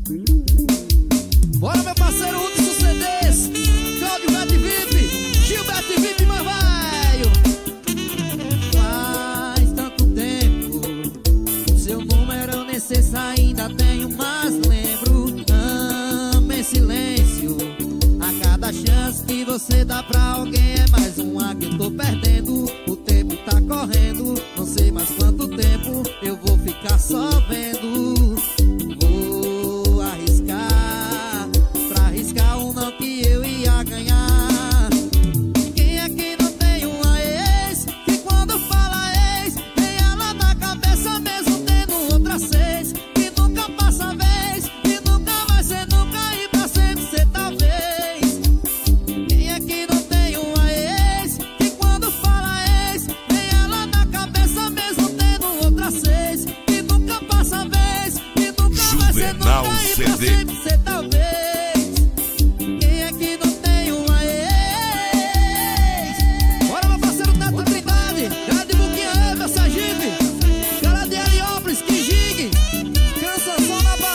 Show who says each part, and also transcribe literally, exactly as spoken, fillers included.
Speaker 1: Bora, meu parceiro Hudson C Ds, Cláudio Beto V I P, Gilberto V I P, meu velho. Faz tanto tempo, o seu número eu nem sei se ainda tenho, mas lembro. Amo em silêncio, a cada chance que você dá pra alguém é mais uma que eu tô perdendo. O tempo tá correndo, não sei mais quanto tempo eu vou ficar só vendo. Vou arriscar, pra arriscar um não que eu ia ganhar. Quem é que não tem uma ex, que quando fala ex, tem ela na cabeça mesmo tendo outras seis, que nunca passa a vez, que nunca vai ser nunca e pra sempre ser talvez. Quem é que não tem uma ex, que quando fala ex, tem ela na cabeça mesmo tendo outras seis, que nunca passa a vez, que nunca vai ser nunca e pra sempre ser talvez. Quem é que não tem uma ex? Bora, meu parceiro Neto Trindade, cara de Buquinha, Eva, Sergipe, cara de Heliópolis, que gigue, canção na barra.